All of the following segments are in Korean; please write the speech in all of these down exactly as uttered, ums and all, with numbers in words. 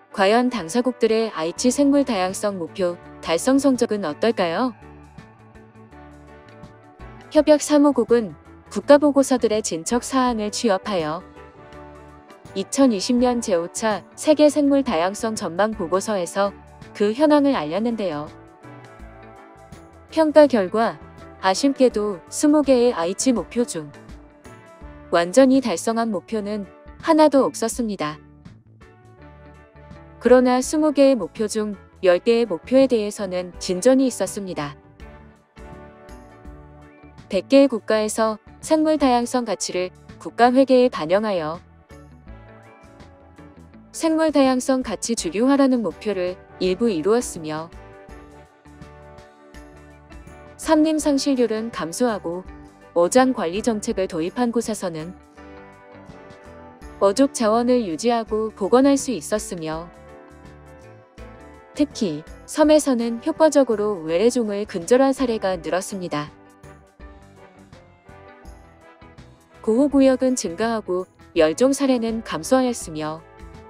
과연 당사국들의 아이치 생물 다양성 목표 달성 성적은 어떨까요? 협약 사무국은 국가보고서들의 진척 사항을 취합하여 이천이십 년 제오 차 세계 생물 다양성 전망 보고서에서 그 현황을 알렸는데요. 평가 결과 아쉽게도 이십 개의 아이치 목표 중 완전히 달성한 목표는 하나도 없었습니다. 그러나 이십 개의 목표 중 열 개의 목표에 대해서는 진전이 있었습니다. 백 개의 국가에서 생물 다양성 가치를 국가 회계에 반영하여 생물 다양성 가치 주류화라는 목표를 일부 이루었으며 산림 상실률은 감소하고 어장 관리 정책을 도입한 곳에서는 어족 자원을 유지하고 복원할 수 있었으며 특히 섬에서는 효과적으로 외래종을 근절한 사례가 늘었습니다. 보호구역은 증가하고 멸종 사례는 감소하였으며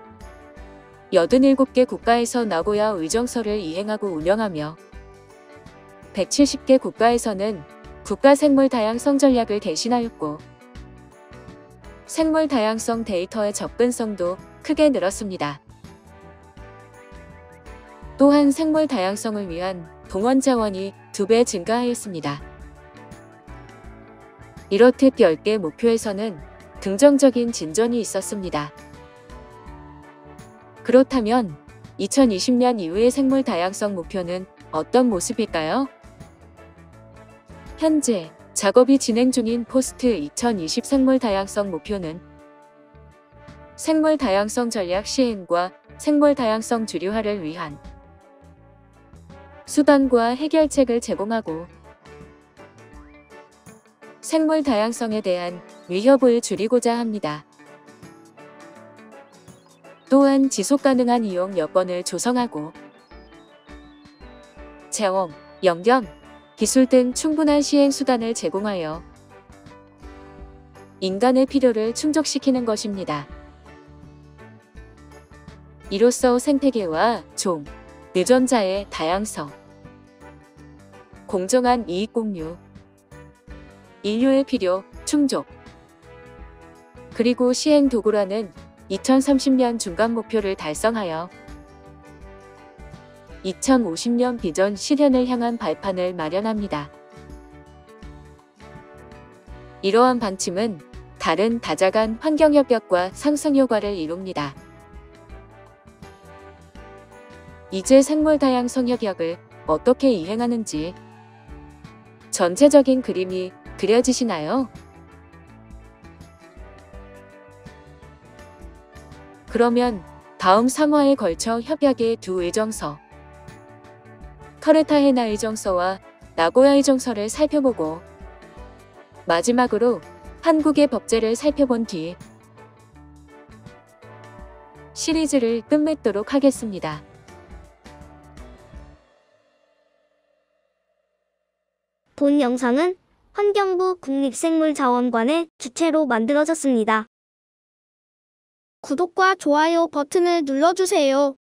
팔십칠 개 국가에서 나고야 의정서를 이행하고 운영하며 백칠십 개 국가에서는 국가 생물 다양성 전략을 개신하였고 생물 다양성 데이터의 접근성도 크게 늘었습니다. 또한 생물 다양성을 위한 동원 자원이 두 배 증가하였습니다. 이렇듯 열 개 목표에서는 긍정적인 진전이 있었습니다. 그렇다면 이천이십 년 이후의 생물 다양성 목표는 어떤 모습일까요? 현재 작업이 진행 중인 포스트 이천이십 생물 다양성 목표는 생물 다양성 전략 시행과 생물 다양성 주류화를 위한 수단과 해결책을 제공하고 생물 다양성에 대한 위협을 줄이고자 합니다. 또한 지속가능한 이용 여건을 조성하고 체험, 연경, 기술 등 충분한 시행 수단을 제공하여 인간의 필요를 충족시키는 것입니다. 이로써 생태계와 종, 유전자의 다양성, 공정한 이익 공유, 인류의 필요 충족, 그리고 시행 도구라는 이천삼십 년 중간 목표를 달성하여 이천오십 년 비전 실현을 향한 발판을 마련합니다. 이러한 방침은 다른 다자간 환경협약과 상승효과를 이룹니다. 이제 생물 다양성 협약을 어떻게 이행하는지 전체적인 그림이 그려지시나요? 그러면 다음 삼 화에 걸쳐 협약의 두 의정서, 카르타헤나 의정서와 나고야 의정서를 살펴보고 마지막으로 한국의 법제를 살펴본 뒤 시리즈를 끝맺도록 하겠습니다. 본 영상은 환경부 국립생물자원관의 주최로 만들어졌습니다. 구독과 좋아요 버튼을 눌러주세요.